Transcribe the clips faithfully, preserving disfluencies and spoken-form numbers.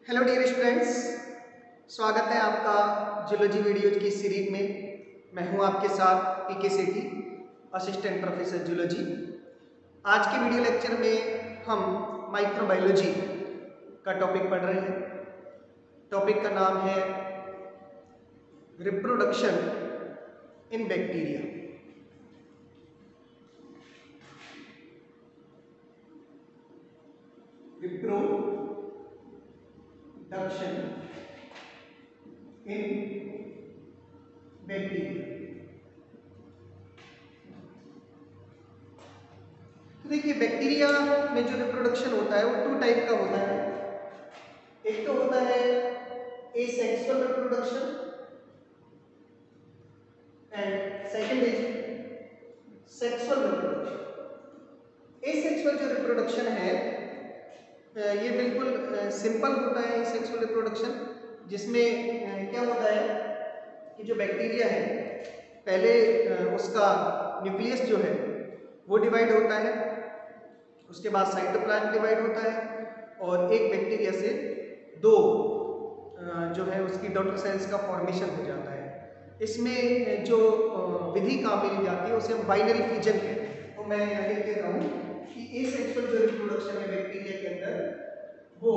Hello dear students, स्वागत है आपका जूलॉजी वीडियोज की सीरीज में। मैं हूं आपके साथ पी के सेठी, असिस्टेंट प्रोफेसर जूलॉजी। आज के वीडियो लेक्चर में हम माइक्रोबायोलॉजी का टॉपिक पढ़ रहे हैं। टॉपिक का नाम है reproduction in bacteria. Reproduction in bacteria. तो देखिए, बैक्टीरिया में जो रिप्रोडक्शन होता है वो टू टाइप का होता है। एक तो होता है asexual reproduction and second is sexual reproduction. Asexual जो रिप्रोडक्शन है ये बिल्कुल सिंपल होता है। एसेक्सुअल रिप्रोडक्शन जिसमें क्या होता है कि जो बैक्टीरिया है पहले उसका न्यूक्लियस जो है वो डिवाइड होता है, उसके बाद साइटोप्लाज्म डिवाइड होता है और एक बैक्टीरिया से दो जो है उसकी डॉटर सेल्स का फॉर्मेशन हो जाता है। इसमें जो विधि काम में ली जाती है उसे हम बाइनरी फिजन कहते हैं। तो मैं यहाँ लिख देता हूँ कि एसेक्सुअल जो रिप्रोडक्शन है बैक्टीरिया के अंदर वो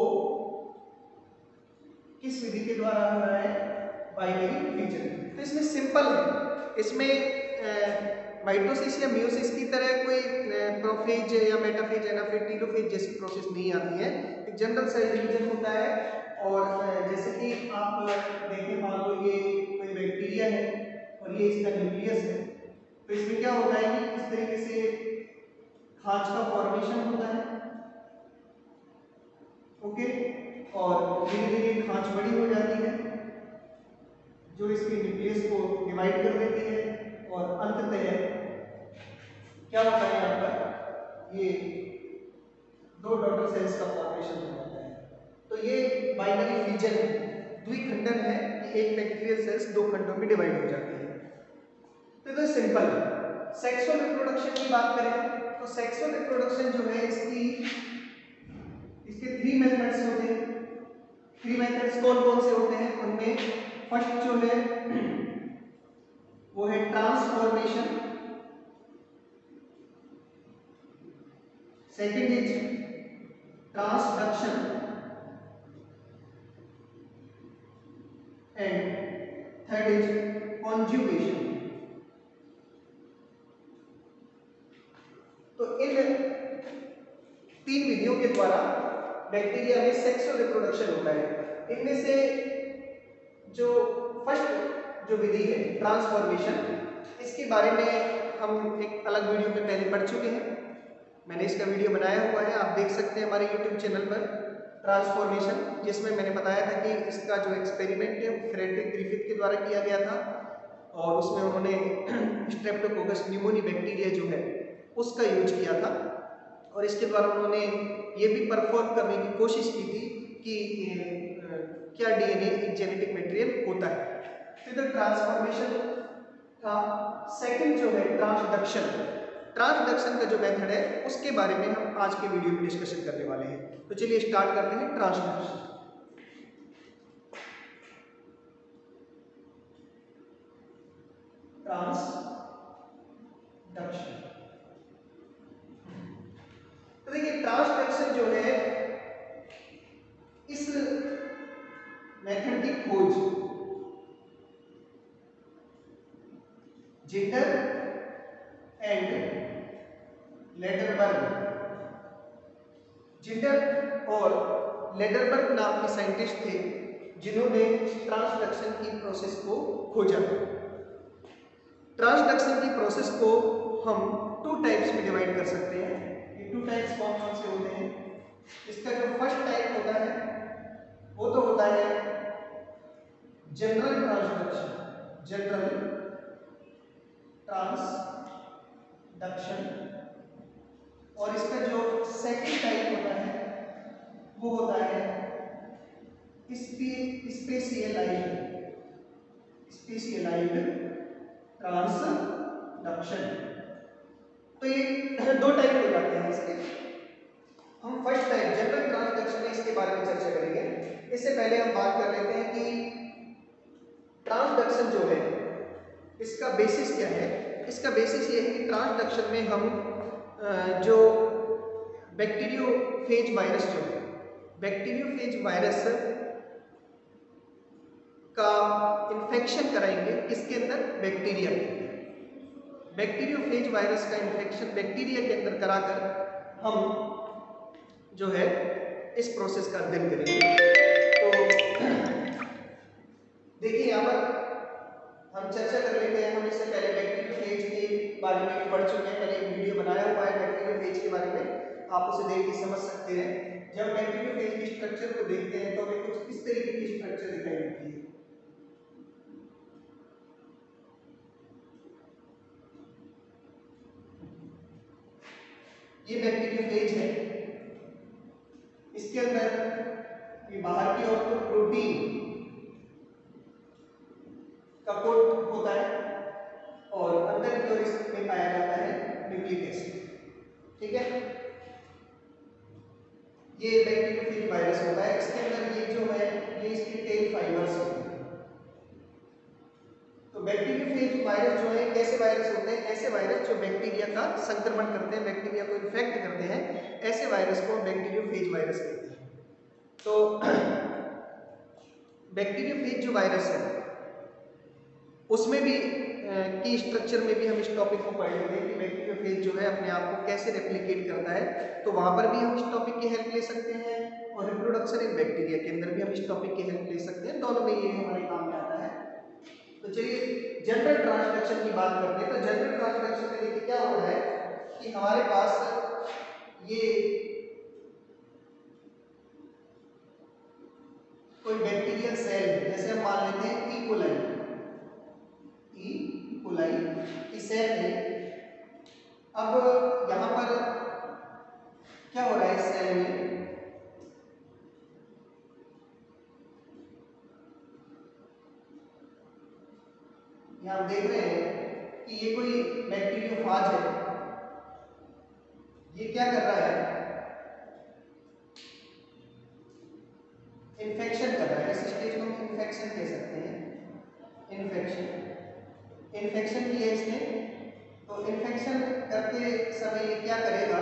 किस विधि के द्वारा हो रहा है? Binary fission. तो इसमें सिंपल है, इसमें माइटोसिस या मियोसिस की तरह कोई प्रोफेज या मेटाफेज एनाफेज टेलोफेज जैसी प्रोसेस नहीं आती है। एक जनरल सेल डिवीजन होता है और जैसे कि आप देखें, मान लो ये कोई बैक्टीरिया है और ये इसका न्यूक्लियस है, तो इसमें क्या होता है कि इस तरीके से खांच का फॉर्मेशन होता है, ओके, और धीरे धीरे खांच बड़ी हो जाती है जो इसके न्यूक्लियस को डिवाइड कर देती है और अंततः क्या होता है यहाँ पर ये दो डॉटर सेल्स का फॉर्मेशन हो जाता है। तो ये बाइनरी फिजन है, द्विखंडन है कि एक बैक्टीरियल सेल्स दो खंडों में डिवाइड हो जाती है। तो ये सिंपल है। सेक्सुअल रिप्रोडक्शन की बात करें तो सेक्सुअल रिप्रोडक्शन जो है इसकी इसके थ्री मेथड्स होते हैं। थ्री मेथड्स कौन कौन से होते हैं? उनमें फर्स्ट जो है वो है transformation, second is transduction and third is conjugation. तो इन तीन विधियों के द्वारा बैक्टीरिया में सेक्सुअल रिप्रोडक्शन होता है। इनमें से जो फर्स्ट जो विधि है ट्रांसफॉर्मेशन, इसके बारे में हम एक अलग वीडियो में पहले पढ़ चुके हैं। मैंने इसका वीडियो बनाया हुआ है, आप देख सकते हैं हमारे यूट्यूब चैनल पर, ट्रांसफॉर्मेशन, जिसमें मैंने बताया था कि इसका जो एक्सपेरिमेंट है फ्रेडरिक ग्रिफिथ के द्वारा किया गया था और उसमें उन्होंने स्ट्रेप्टोकोकस न्यूमोनी बैक्टीरिया जो है उसका यूज किया था और इसके द्वारा उन्होंने ये भी परफॉर्म करने की कोशिश की थी कि क्या डीएनए एक जेनेटिक मटेरियल होता है। तो इधर ट्रांसफॉर्मेशन का सेकंड जो है ट्रांसडक्शन, ट्रांसडक्शन का जो मेथड है उसके बारे में हम आज के वीडियो में डिस्कशन करने वाले हैं। तो चलिए स्टार्ट करते हैं ट्रांसडक्शन। ट्रांसडक्शन तो देखिए, ट्रांसडक्शन जो है इस मेथड की खोज जिटर एंड लेडरबर्ग, जिटर और लेडरबर्ग नाम के साइंटिस्ट थे जिन्होंने ट्रांसडक्शन की प्रोसेस को खोजा। ट्रांसडक्शन की प्रोसेस को हम टू टाइप्स में डिवाइड कर सकते हैं। ये टू टाइप्स कौन कौन से होते हैं? इसका जो फर्स्ट टाइप होता है वो तो होता है जनरल ट्रांसडक्शन, जनरल ट्रांसडक्शन, और इसका जो सेकंड टाइप होता है वो होता है स्पेशियलाइज्ड स्पेशियलाइज्ड ट्रांसडक्शन। तो ये दो टाइप हो जाते हैं इसके। हम first type general transduction introduction में इसके बारे में चर्चा करेंगे। इससे पहले हम बात कर लेते हैं कि ट्रांसडक्शन जो है इसका बेसिस क्या है। इसका बेसिस ये है कि ट्रांसडक्शन में हम जो बैक्टीरियोफेज वायरस जो है, बैक्टीरियोफेज वायरस का इन्फेक्शन कराएंगे किसके अंदर, बैक्टीरिया के अंदर। बैक्टीरियोफेज वायरस का इन्फेक्शन बैक्टीरिया के अंदर कराकर हम जो है इस प्रोसेस का अध्ययन करेंगे। तो देखिए यहाँ पर हम चर्चा कर लेते हैं। हम इससे पहले बैक्टीरियोफेज के बारे में पढ़ चुके हैं, मैंने एक वीडियो बनाया हुआ है बैक्टीरियोफेज के बारे में, आप उसे देख के समझ सकते हैं। जब बैक्टीरियोफेज के स्ट्रक्चर को देखते हैं तो हमें कुछ इस तरीके की स्ट्रक्चर दिखाई देती है। ये बैक्टीरियोफेज है, इसके अंदर ये बाहर की ओर तो प्रोटीन का कोट होता है और अंदर की ओर इसमें पाया जाता है न्यूक्लिक एसिड। ठीक है, ये बैक्टीरियोफेज वायरस होता है। इसके अंदर ये जो है ये इसके टेल फाइबर्स होते हैं। तो बैक्टीरियोफेज वायरस जो है कैसे वायरस होते हैं, ऐसे वायरस जो बैक्टीरिया का संक्रमण करते हैं, बैक्टीरिया को इन्फेक्ट करते हैं, ऐसे वायरस को बैक्टीरियोफेज वायरस कहते हैं। तो बैक्टीरियोफेज जो वायरस है उसमें भी की स्ट्रक्चर में भी हम इस टॉपिक को पढ़ लेंगे कि बैक्टीरियोफेज जो है अपने आप को कैसे रेप्लिकेट करता है। तो वहां पर भी हम इस टॉपिक की हेल्प ले सकते हैं और रिप्रोडक्शन इन बैक्टीरिया के अंदर भी हम इस टॉपिक की हेल्प ले सकते हैं। दोनों में ये हमारे काम में आता है। तो चलिए जनरल ट्रांसडक्शन की बात करते हैं। तो जनरल ट्रांसडक्शन में देखिए क्या हो रहा है कि हमारे पास ये कोई बैक्टीरियल सेल है, जैसे हम मान लेते हैं ई कोलाई, ई कोलाई की सेल है। अब यहां पर क्या हो रहा है इस सेल में, यहां हम देख रहे हैं कि ये कोई बैक्टीरियोफाज है। ये क्या कर रहा है, इन्फेक्शन कर रहा है। इस स्टेज को हम इन्फेक्शन कह सकते हैं। इन्फेक्शन इन्फेक्शन किया इसने, तो इन्फेक्शन करते समय ये क्या करेगा,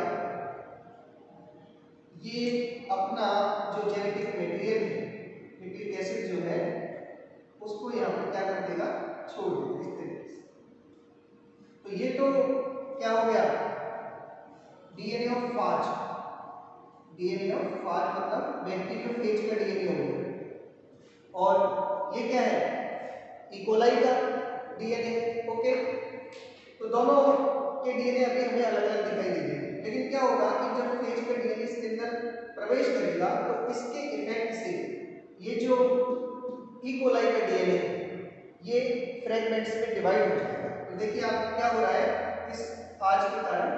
ये अपना जो जेनेटिक मटेरियल है, न्यूक्लिक एसिड जो है, उसको यहाँ पर क्या कर देगा, छोड़ देगा इस तरीके से। तो ये तो क्या हो गया, DNA of phage. DNA of phage मतलब बैक्टीरियोफेज का डीएनए हो गया। और ये क्या है, इकोलाई का डीएनए। ओके, तो दोनों के डीएनए अभी हमें अलग अलग दिखाई दे रहे हैं, लेकिन क्या होगा कि जब फेज का डीएनए इसके अंदर प्रवेश करेगा तो इसके इफेक्ट से ये जो इकोलाई का डीएनए ये फ्रेगमेंट्स में डिवाइड हो जाएगा। तो देखिए आप क्या हो रहा है, इस फाज के कारण,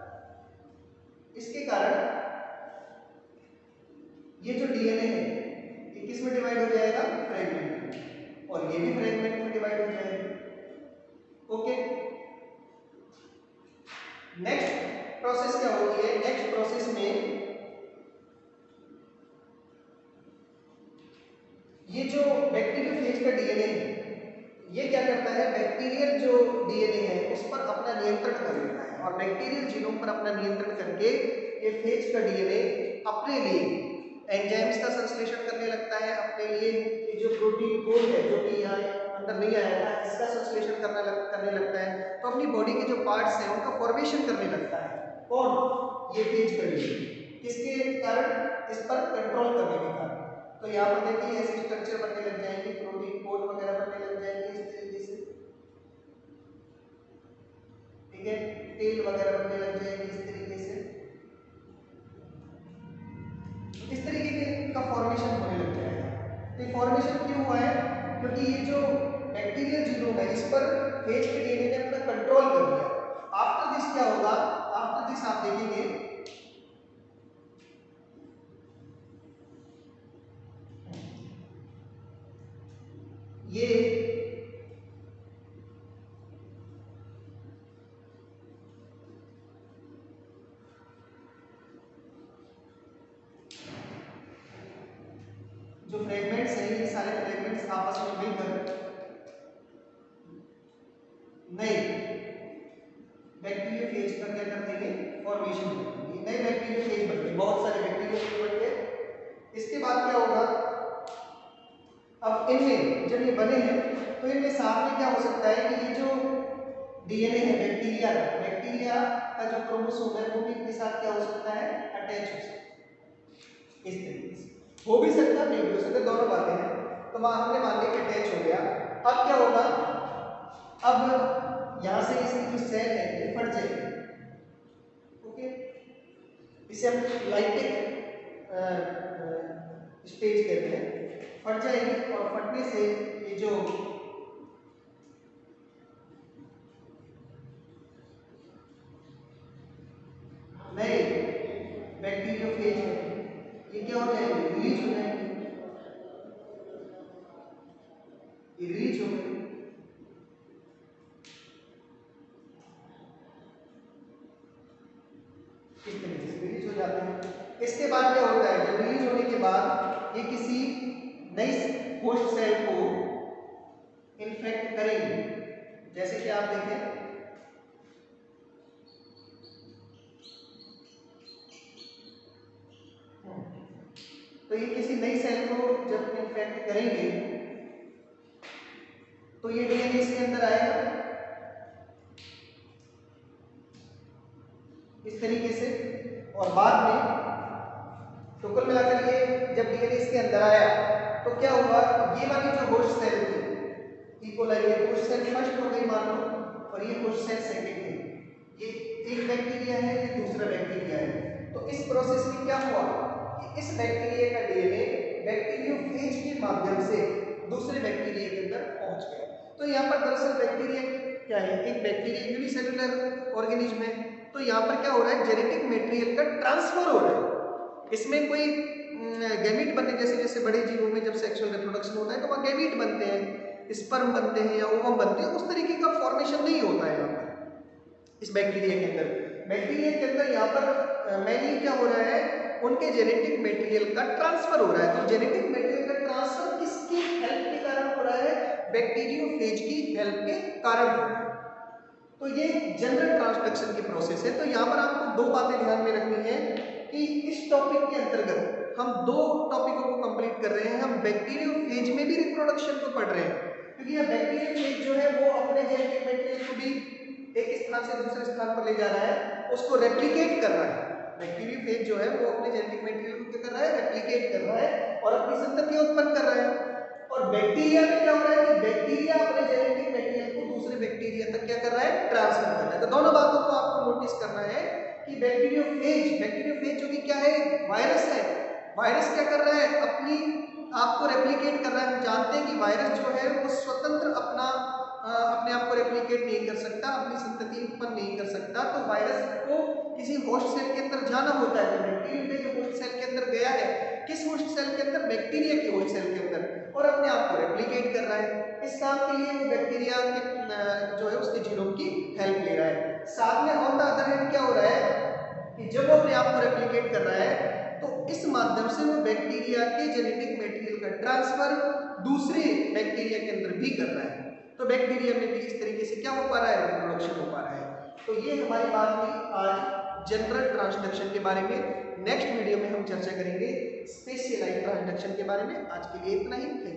इसके कारण ये जो डीएनए है ये किस में डिवाइड हो जाएगा, फ्रेगमेंट में, और ये भी फ्रेगमेंट में डिवाइड हो जाएगा। ओके, नेक्स्ट प्रोसेस क्या होती है, नेक्स्ट प्रोसेस में ये जो बैक्टीरियोफेज का डीएनए है ये क्या करता है, बैक्टीरियल जो डीएनए है उस पर अपना नियंत्रण कर लेता है, और बैक्टीरियल जीनोम पर अपना नियंत्रण करके ये फेज का डीएनए अपने लिए एंजाइम्स का संश्लेषण करने लगता है, अपने लिए ये जो प्रोटीन कोड है जो कि यहाँ अंदर नहीं आया था इसका संश्लेषण करने लग, करने लगता है। तो अपनी बॉडी के जो पार्ट्स हैं उनका फॉर्मेशन करने लगता है। कौन, ये फेज का डीएनए, किसके कारण, इस पर कंट्रोल करने के कारण। तो यहाँ पर देखिए ऐसे स्ट्रक्चर बनने लग जाएंगे, प्रोटीन कोड वगैरह बनने लग जाएंगे इस तरीके से। ठीक है, टेल वगैरह बनने लग जाएंगे इस तरीके से। इस तरीके के का फॉर्मेशन होने लग जाएगा। तो फॉर्मेशन क्यों हुआ है, क्योंकि ये जो बैक्टीरियल जीनोम है इस पर फेज के डीएनए ने अपना कंट्रोल कर लिया। आफ्टर दिस क्या होगा, आफ्टर दिस आप देखेंगे ये जो फ्रेगमेंट्स हैं ये सारे फ्रेगमेंट्स आपस में मिलकर नए बैक्टीरियोफेज का क्या करते हैं, फॉर्मेशन करते हैं। नए बैक्टीरियोफेज बनते हैं, बहुत सारे बैक्टीरियोफेज बनते हैं। इसके बाद क्या होगा, अब इनमें जब ये बने हैं तो इनमें साथ में क्या हो सकता है कि ये जो डीएनए है बैक्टीरिया का, बैक्टीरिया का जो क्रोमोसोम है वो भी इनके साथ क्या हो सकता है, अटैच हो सकता है। इस तरीके से हो भी सकता है, नहीं भी हो सकता, दोनों बातें हैं। तो वहां हमने मान लिया अटैच हो गया। अब क्या होगा, अब यहां से इसकी जो सेल है ये फट जाएगी। ओके, इसे हम लाइटिक स्टेज कहते हैं। फट जाएगी और फटने से ये जो नए बैक्टीरियोफेज है ये क्या हो जाएंगे, रिलीज हो जाएंगे। ये रिलीज हो गए, इस तरीके से रिलीज हो जाते हैं। इसके बाद क्या होता है, जब रिलीज होने के बाद ये किसी नई होस्ट सेल को इन्फेक्ट करेंगे। जैसे कि आप देखें, तो ये किसी नई सेल को जब इन्फेक्ट करेंगे तो ये डीएनए इसके अंदर आएगा इस तरीके से, और बाद में तो कुल मिलाकर ये जब डीएनए इसके अंदर आया तो क्या हुआ, ये वाली जो होस्ट सेल थी इकोलाई, ये होस्ट सेल फर्स्ट हो गई मान लो, और ये होस्ट सेल सेकंड है। ये एक बैक्टीरिया है, ये दूसरा बैक्टीरिया है। तो इस प्रोसेस में क्या हुआ कि इस बैक्टीरिया का डीएनए बैक्टीरियोफेज के माध्यम से दूसरे बैक्टीरिया के अंदर पहुंच गया। तो यहाँ पर दरअसल बैक्टीरिया क्या है, एक बैक्टीरिया यूनिसेलुलर ऑर्गेनिज्म है। तो यहाँ पर क्या हो रहा है, जेनेटिक मटेरियल का ट्रांसफर हो रहा है। इसमें कोई गैमीट बनने, जैसे जैसे बड़े जीवों में जब सेक्सुअल रिप्रोडक्शन होता है तो वहाँ गैमीट बनते हैं, स्पर्म बनते हैं या ओवम बनते हैं, उस तरीके का फॉर्मेशन नहीं होता है यहाँ पर इस बैक्टीरिया के अंदर। बैक्टीरिया के अंदर यहाँ पर मेनली क्या हो रहा है, उनके जेनेटिक मटेरियल का ट्रांसफर हो रहा है। तो जेनेटिक मटेरियल का ट्रांसफर किसकी हेल्प के कारण हो रहा है, बैक्टीरियोफेज की हेल्प के कारण हो रहा है। तो ये जनरल ट्रांसडक्शन की प्रोसेस है। तो यहाँ पर आपको दो बातें ध्यान में रखनी है कि इस टॉपिक के अंतर्गत हम दो टॉपिकों को कंप्लीट कर रहे हैं। हम बैक्टीरियोफेज में भी रिप्रोडक्शन को पढ़ रहे हैं, क्योंकि यह बैक्टीरियोफेज जो है वो अपने जेनेटिक मटेरियल को भी एक स्थान से दूसरे स्थान पर ले जा रहा है, उसको रेप्लिकेट कर रहा है। बैक्टीरियोफेज जो है वो अपने जेनेटिक मटेरियल को क्या कर रहा है, रेप्लिकेट कर रहा है और अपनी संतति उत्पन्न कर रहा है। और बैक्टीरिया में क्या हो रहा है कि बैक्टीरिया अपने जेनेटिक मटेरियल को दूसरे बैक्टीरिया तक क्या कर रहा है, ट्रांसफर कर रहा है। तो दोनों बातों को आपको नोटिस करना है कि बैक्टीरियोफेज बैक्टीरियोफेज जो कि क्या है, वायरस है। वायरस क्या कर रहा है, अपनी आपको रेप्लिकेट कर रहा है। हम जानते हैं कि वायरस जो है वो स्वतंत्र अपना आ, अपने आप को रेप्लिकेट नहीं कर सकता, अपनी संतति उत्पन्न नहीं कर सकता। तो वायरस को किसी होस्ट सेल के अंदर जाना होता है। बैक्टीरिया जो होस्ट सेल के अंदर गया है, किस होस्ट सेल के अंदर, बैक्टीरिया के होस्ट सेल के अंदर, और अपने आप को रेप्लिकेट कर रहा है। इस काम के लिए वो बैक्टीरिया के जो है उसके जीनोम की हेल्प ले रहा है। साथ में ऑन द अदर हैंड क्या हो रहा है कि जब वो अपने आप को रेप्लिकेट कर रहा है तो इस माध्यम से वो बैक्टीरिया के जेनेटिक मटेरियल का ट्रांसफर दूसरे बैक्टीरिया के अंदर भी कर रहा है। तो बैक्टीरिया में भी इस तरीके से क्या हो पा रहा है, रिप्रोडक्शन हो पा रहा है। तो ये हमारी बात हुई आज जनरल ट्रांसडक्शन के बारे में। नेक्स्ट वीडियो में हम चर्चा करेंगे स्पेशलाइज्ड ट्रांसडक्शन के बारे में। आज के लिए इतना ही।